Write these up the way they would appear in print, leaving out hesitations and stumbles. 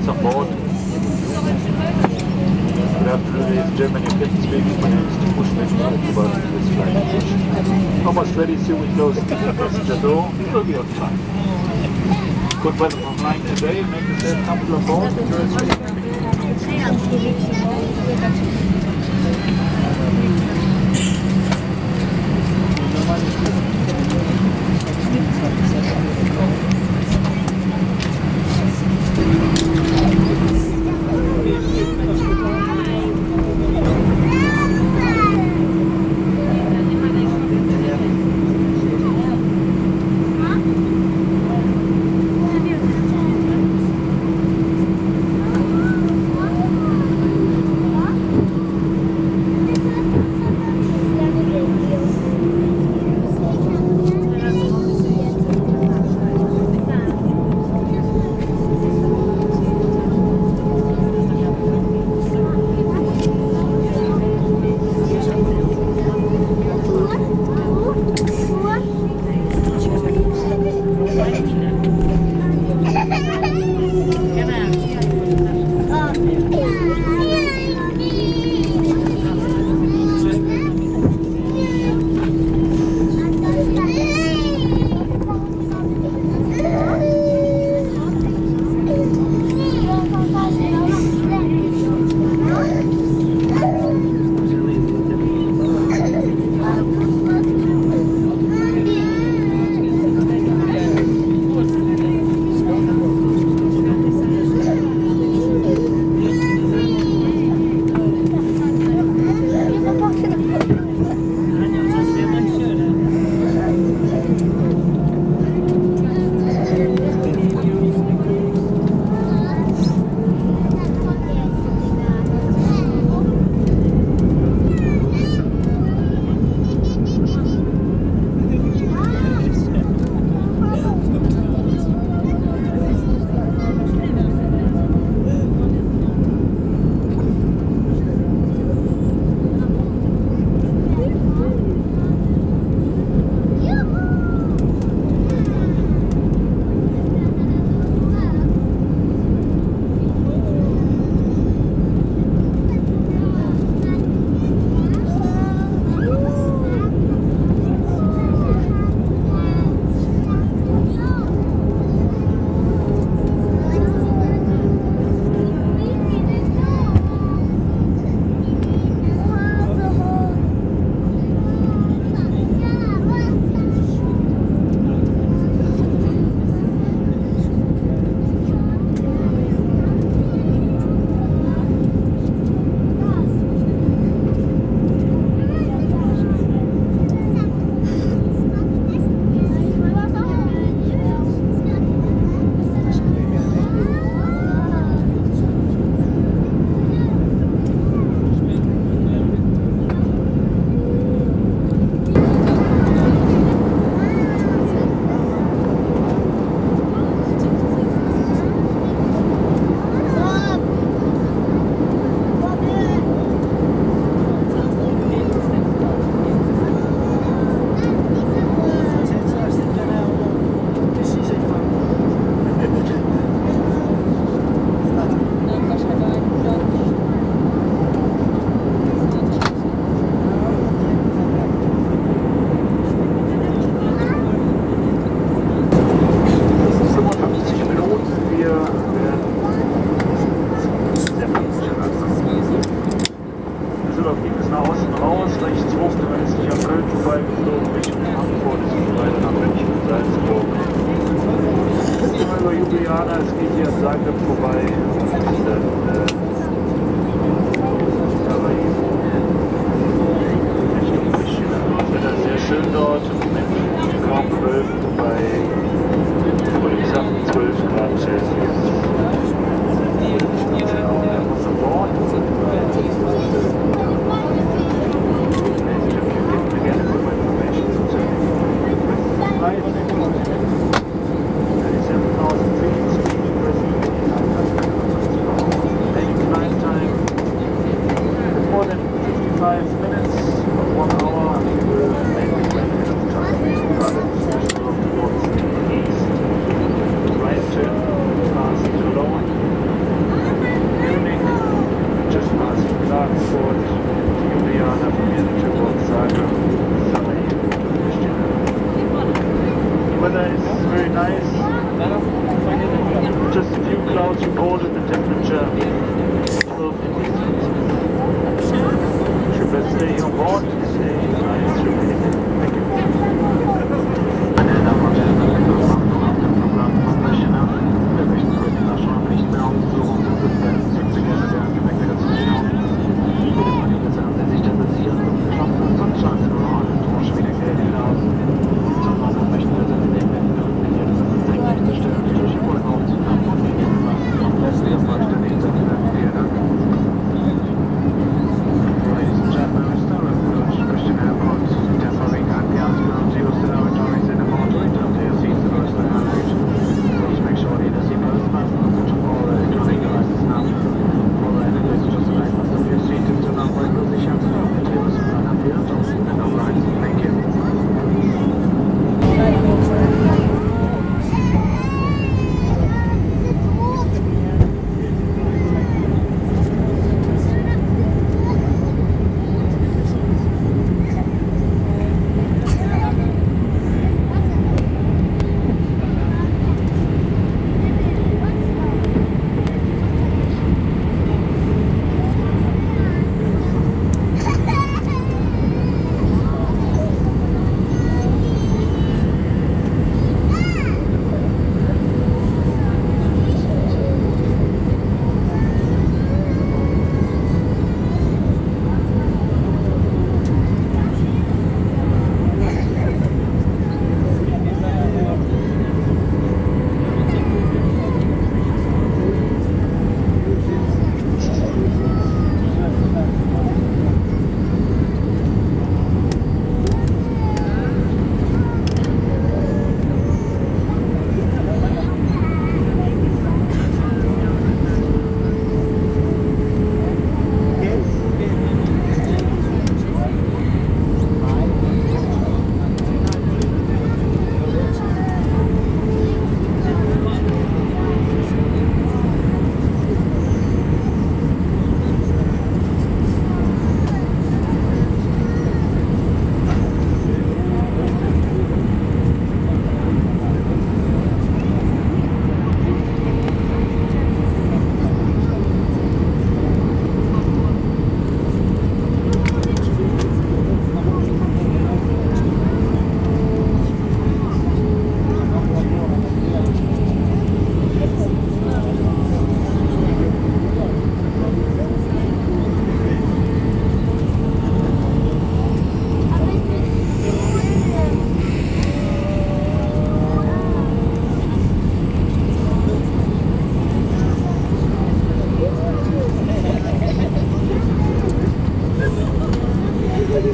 what's on board. Good afternoon, ladies and gentlemen, your captain speaking. My name is Bushman, about this flight. Almost ready, soon we close the passenger door. We'll be on time. Good weather for flying today. Make yourself comfortable on board. Es geht hier an Zagreb vorbei und dann Richtung Prishtina. Das Wetter ist sehr schön dort, im Moment kaum bewölkt bei, würde ich sagen, 12 Grad Celsius. Genau, wir haben uns an Bord.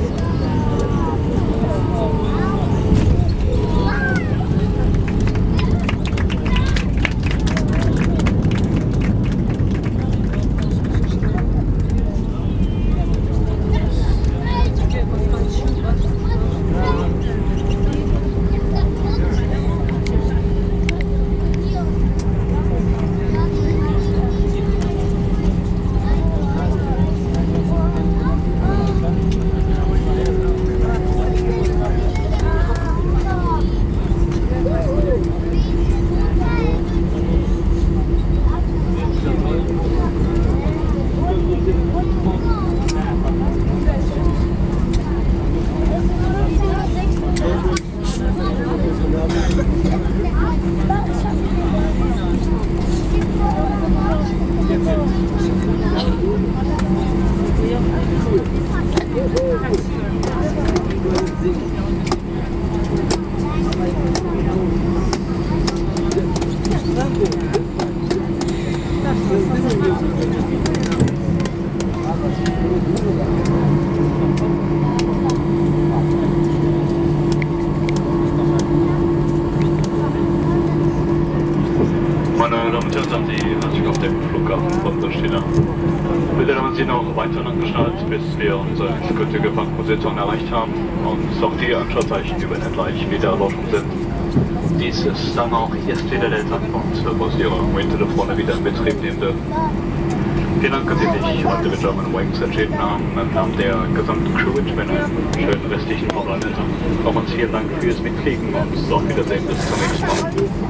Meine Damen und Herren, sind Sie herzlich auf dem Flughafen von Prishtina. Bitte haben Sie noch weiter angeschnallt, bis wir unsere endgültige Parkposition erreicht haben und auch die Anschaltzeichen überendlich wieder erloschen sind. Dies ist dann auch erst wieder der Zeitpunkt, wo Sie Ihre Mobiltelefone wieder in Betrieb nehmen dürfen. Vielen Dank, dass Sie sich heute mit Germanwings entschieden haben. Im Namen der gesamten Crew wünschen wir einen schönen restlichen Verbleib. Auch uns vielen Dank fürs Mitfliegen und auf Wiedersehen bis zum nächsten Mal.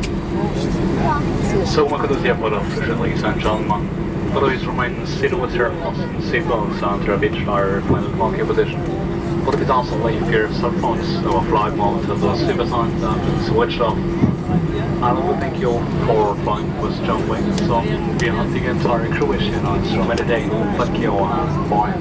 So, welcome to the airport of Ladies and gentlemen. Please remain seated with your seatbelts until we reach our final parking position. Please also leave your cell phones or flight mode until the seatbelt signs are switched off. I want to thank you for flying with Germanwings on behalf of the entire crew wish you an instrumented day. Thank you and bye.